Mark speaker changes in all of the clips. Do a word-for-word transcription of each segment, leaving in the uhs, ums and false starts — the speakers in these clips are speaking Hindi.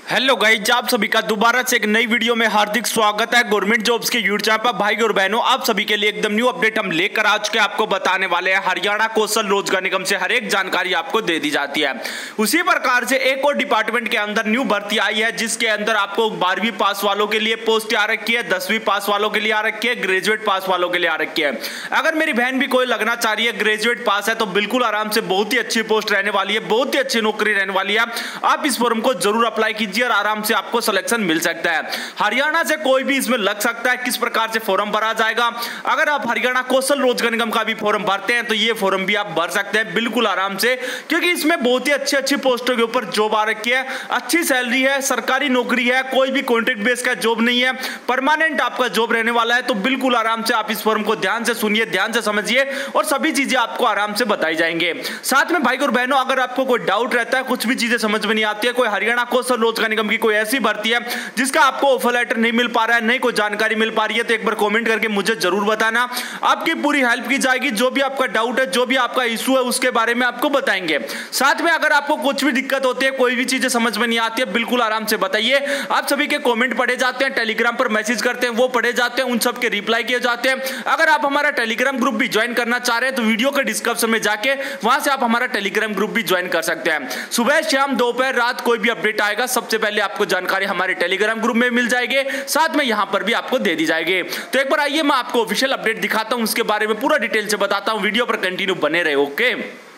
Speaker 1: हेलो गाइज, आप सभी का दोबारा से एक नई वीडियो में हार्दिक स्वागत है। गवर्नमेंट जॉब्स के यूट्यूब चैनल पर भाई और बहनों, आप सभी के लिए एकदम न्यू अपडेट हम लेकर आ चुके हैं। आपको बताने वाले हैं हरियाणा कौशल रोजगार निगम से हर एक जानकारी आपको दे दी जाती है। उसी प्रकार से एक और डिपार्टमेंट के अंदर न्यू भर्ती आई है, जिसके अंदर आपको बारहवीं पास वालों के लिए पोस्ट आ रखी है, दसवीं पास वालों के लिए आ रखी है, ग्रेजुएट पास वालों के लिए आ रखी है। अगर मेरी बहन भी कोई लगना चाह रही है, ग्रेजुएट पास है, तो बिल्कुल आराम से बहुत ही अच्छी पोस्ट रहने वाली है, बहुत ही अच्छी नौकरी रहने वाली है। आप इस फॉर्म को जरूर अप्लाई कीजिए और आराम से आपको सिलेक्शन मिल सकता है। हरियाणा से कोई भी इसमें लग सकता है। किस प्रकार से फॉर्म भरा जाएगा, अगर आप हरियाणा कौशल रोजगार निगम का भी फॉर्म भरते हैं तो ये फॉर्म भी आप भर सकते हैं बिल्कुल आराम से, क्योंकि इसमें बहुत ही अच्छी अच्छी पोस्टों के ऊपर जॉब आ रखी है, अच्छी सैलरी है, सरकारी नौकरी है, कोई भी कॉन्ट्रैक्ट बेस का जॉब नहीं है, परमानेंट आपका जॉब रहने वाला है। तो बिल्कुल आराम से आप इस फॉर्म को ध्यान से सुनिए, ध्यान से समझिए और सभी चीजें आपको आराम से बताई जाएंगे। साथ में भाई और बहनों, अगर आपको कोई डाउट रहता है, कुछ भी चीजें समझ में नहीं आती है, कोई हरियाणा कौशल रोजगार निगम की कोई ऐसी भर्ती है जिसका आपको ऑफर लेटर नहीं मिल पा रहा है, नहीं कोई जानकारी मिल पा रही है, तो एक बार कमेंट करके मुझे जरूर बताना। आपकी पूरी हेल्प की जाएगी। जो भी आपका डाउट है, जो भी आपका इशू है, उसके बारे में आपको बताएंगे। साथ में अगर आपको कुछ भी दिक्कत होती है, कोई भी चीजें समझ में नहीं आती है, बिल्कुल आराम से बताइए। आप सभी के कमेंट पढ़े जाते हैं, टेलीग्राम पर मैसेज करते हैं, वो पढ़े जाते हैं, उन सब के रिप्लाई किए जाते हैं। अगर आप हमारा टेलीग्राम ग्रुप भी ज्वाइन करना चाह रहे हैं तो वीडियो के डिस्क्रिप्शन में जाके वहां से आप हमारा टेलीग्राम ग्रुप भी ज्वाइन कर सकते हैं। सुबह शाम दोपहर रात कोई भी अपडेट आएगा, सबसे पहले आपको जानकारी हमारे टेलीग्राम ग्रुप में मिल जाएगी, साथ में यहां पर भी आपको दे दी जाएगी। तो एक बार आइए, मैं आपको ऑफिशियल अपडेट दिखाता हूं, उसके बारे में पूरा डिटेल से बताता हूं। वीडियो पर कंटिन्यू बने रहे। ओके,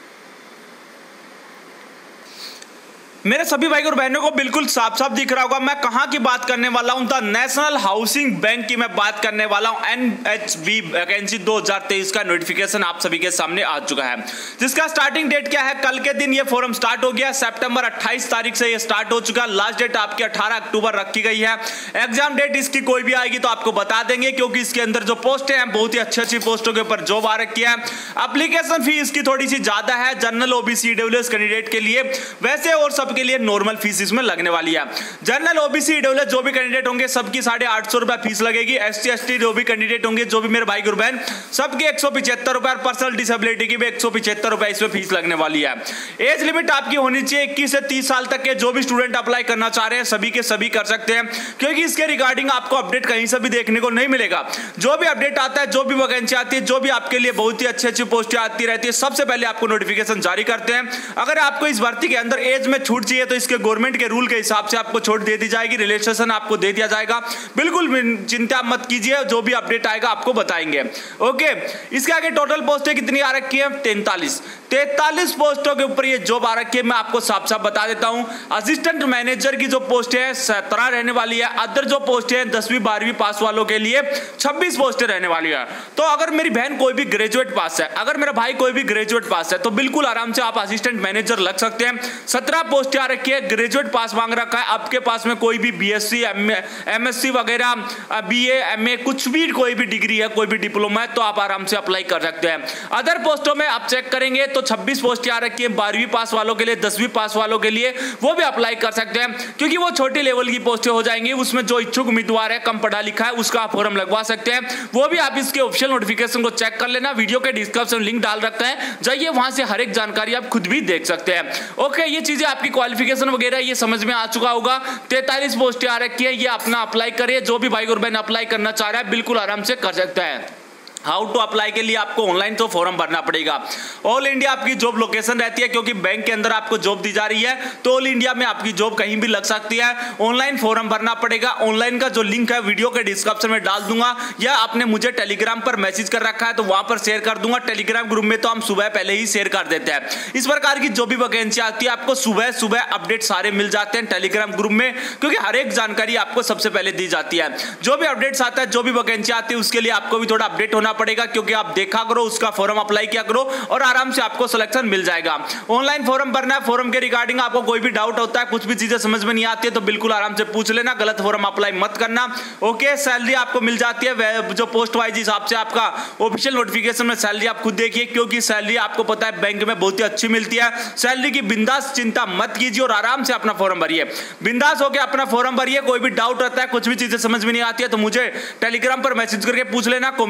Speaker 1: मेरे सभी भाई और बहनों को बिल्कुल साफ साफ दिख रहा होगा मैं कहां की बात करने वाला हूं। द नेशनल हाउसिंग बैंक की मैं बात करने वाला हूं। एनएचबी वैकेंसी दो हज़ार तेईस का नोटिफिकेशन आप सभी के सामने आ चुका है, जिसका स्टार्टिंग डेट क्या है, कल के दिन ये फॉर्म स्टार्ट हो गया। सितंबर अट्ठाईस तारीख से ये स्टार्ट हो चुका। लास्ट डेट आपकी अठारह अक्टूबर रखी गई है। एग्जाम डेट इसकी कोई भी आएगी तो आपको बता देंगे, क्योंकि इसके अंदर जो पोस्टें हैं बहुत ही अच्छी अच्छी पोस्टों के ऊपर जॉब आ रखी है। एप्लीकेशन फी इसकी थोड़ी सी ज्यादा है जनरल ओबीसी ईडब्ल्यूएस कैंडिडेट के लिए, वैसे और सब के लिए नॉर्मल फीस इसमें लगने वाली है। जनरल ओबीसी ईडब्ल्यूएस जो भी कैंडिडेट होंगे सबकी साढ़े आठ सौ रुपए फीस लगेगी। एसटी एसटी जो भी कैंडिडेट होंगे, जो भी मेरे भाई और बहन, सबकी एक सौ पिछहत्तर रुपए, और पर्सनल डिसेबिलिटी की भी एक सौ पिछहत्तर रुपए इसमें फीस लगने वाली है। एज लिमिट आपकी होनी चाहिए इक्कीस से तीस साल तक के। जो भी स्टूडेंट अप्लाई करना चाह रहे हैं सभी के सभी कर सकते हैं, क्योंकि इसके रिगार्डिंग आपको अपडेट कहीं से भी देखने को नहीं मिलेगा। जो भी अपडेट आता है, जो भी वैकेंसी आती है, जो भी आपके लिए बहुत ही अच्छी अच्छी पोस्टें आती रहती है, सबसे पहले आपको नोटिफिकेशन जारी करते हैं। अगर आपको इस भर्ती के अंदर एज में छूट चाहिए तो इसके गवर्नमेंट के रूल के हिसाब से आपको छूट दे दी जाएगी, रिलैक्सेशन आपको दे दिया जाएगा। बिल्कुल चिंता मत कीजिए, जो भी अपडेट आएगा आपको बताएंगे। ओके, इसके आगे टोटल पोस्टें कितनी आ रखी है, तैंतालीस तैंतालीस पोस्टों के ऊपर ये जॉब आ रखी है। मैं आपको साफ साफ बता देता हूं, असिस्टेंट मैनेजर की जो पोस्ट है सत्रह रहने वाली है। अदर जो पोस्ट है दसवीं बारहवीं पास वालों के लिए छब्बीस पोस्टें रहने वाली है। तो अगर मेरी बहन कोई भी ग्रेजुएट पास है, अगर मेरा भाई कोई भी ग्रेजुएट पास है, तो बिल्कुल आराम से आप असिस्टेंट मैनेजर लग सकते हैं। सत्रह पोस्टें आ रखी है, ग्रेजुएट पास मांग रखा है। आपके पास में कोई भी बीएससी एमएससी वगैरह, बीए एमए, कुछ भी कोई भी डिग्री है, कोई भी डिप्लोमा है, तो आप आराम से अप्लाई कर सकते हैं। अदर पोस्टों में आप चेक करेंगे तो छब्बीस पोस्टें आ रखी है बारहवीं पास वालों के लिए, दसवीं पास वालों के लिए, वो भी अप्लाई कर सकते हैं, क्योंकि वो छोटी लेवल की पोस्टें हो जाएंगी। उसमें जो इच्छुक उम्मीदवार है, कम पढ़ा लिखा है, उसका आप फॉर्म लगवा सकते हैं। वो भी आप इसके ऑफिशियल नोटिफिकेशन को चेक कर लेना, वीडियो के डिस्क्रिप्शन लिंक डाल रखता है, जाइए वहां से हर एक जानकारी आप खुद भी देख सकते हैं। ओके, ये चीजें आपकी क्वालिफिकेशन वगैरह ये समझ में आ चुका होगा। तैंतालीस पोस्टें आ रखी है, ये अपना अप्लाई करिए। जो भी भाई और बहन अप्लाई करना चाह रहा है बिल्कुल आराम से कर सकता है। हाउ टू अप्लाई के लिए आपको ऑनलाइन तो फॉर्म भरना पड़ेगा। ऑल इंडिया आपकी जॉब लोकेशन रहती है, क्योंकि बैंक के अंदर आपको जॉब दी जा रही है, तो ऑल इंडिया में आपकी जॉब कहीं भी लग सकती है। ऑनलाइन फॉर्म भरना पड़ेगा। ऑनलाइन का जो लिंक है वीडियो के डिस्क्रिप्शन में डाल दूंगा, या आपने मुझे टेलीग्राम पर मैसेज कर रखा है तो वहां पर शेयर कर दूंगा। टेलीग्राम ग्रुप में तो हम सुबह पहले ही शेयर कर देते हैं। इस प्रकार की जो भी वैकेंसी आती है आपको सुबह सुबह अपडेट सारे मिल जाते हैं टेलीग्राम ग्रुप में, क्योंकि हर एक जानकारी आपको सबसे पहले दी जाती है। जो भी अपडेट्स आता है, जो भी वैकेंसी आती है, उसके लिए आपको भी थोड़ा अपडेट होना पड़ेगा, क्योंकि आप देखा करो, उसका फॉर्म अप्लाई किया करो और आराम से आपको सिलेक्शन मिल जाएगा। ऑनलाइन फॉर्म भरना है। फॉर्म के रिगार्डिंग आपको कोई भी डाउट होता है, कुछ भी चीजें समझ में नहीं आती है, तो बिल्कुल आराम से पूछ लेना, गलत फॉर्म अप्लाई मत करना। ओके, सैलरी आपको मिल जाती है जो पोस्ट वाइज हिसाब से आपका ऑफिशियल नोटिफिकेशन में सैलरी आप खुद देखिए, क्योंकि सैलरी आपको पता है बैंक में बहुत ही अच्छी मिलती है। सैलरी की बिंदास चिंता मत कीजिए और आराम से अपना फॉर्म भरिए, बिंदास होकर अपना फॉर्म भरिए। कोई भी डाउट रहता है, कुछ भी चीजें समझ में नहीं आती है, तो मुझे टेलीग्राम पर मैसेज करके पूछ लेना, कॉमेंट करके पूछ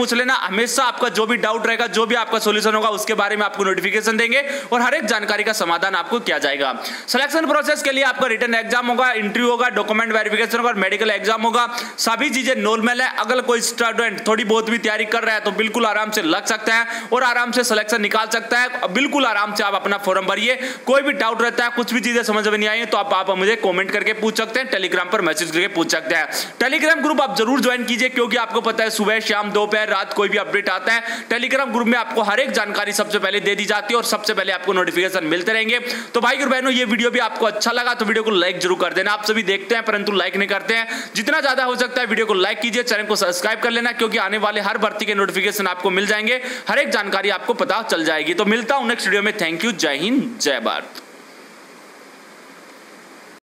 Speaker 1: पूछ लेना, हमेशा आपका जो भी डाउट रहेगा, जो भी आपका सॉल्यूशन होगा उसके बारे में आपको नोटिफिकेशन देंगे और हर एक जानकारी का समाधान आपको किया जाएगा। सिलेक्शन प्रोसेस के लिए आपका रिटन एग्जाम होगा, इंटरव्यू होगा, डॉक्यूमेंट वेरिफिकेशन होगा, मेडिकल एग्जाम होगा, सभी चीजें नॉर्मल है। अगर कोई स्टूडेंट थोड़ी बहुत भी तैयारी कर रहा है तो बिल्कुल आराम से लग सकता है और आराम से सिलेक्शन निकाल सकता है। बिल्कुल आराम से आप अपना फॉर्म भरिए। कोई भी डाउट रहता है, कुछ भी चीजें समझ में नहीं आई तो आप, आप मुझे कमेंट करके पूछ सकते हैं, टेलीग्राम पर मैसेज करके पूछ सकते हैं। टेलीग्राम ग्रुप आप जरूर ज्वाइन कीजिए, क्योंकि आपको पता है सुबह शाम दोपहर रात कोई भी अपडेट आता है टेलीग्राम ग्रुप में आपको हर एक जानकारी सबसे पहले दे दी जाती है और सबसे पहले आपको नोटिफिकेशन मिलते रहेंगे। तो भाई और बहनों, ये वीडियो भी आपको अच्छा लगा तो वीडियो को लाइक जरूर कर देना। आप सभी देखते हैं परंतु लाइक नहीं करते हैं। जितना ज्यादा हो सकता है वीडियो को लाइक कीजिए, चैनल को सब्सक्राइब कर लेना, क्योंकि आने वाले हर भर्ती के नोटिफिकेशन आपको मिल जाएंगे, हर एक जानकारी आपको पता चल जाएगी। तो मिलता हूं नेक्स्ट वीडियो में। थैंक यू, जय हिंद, जय भारत।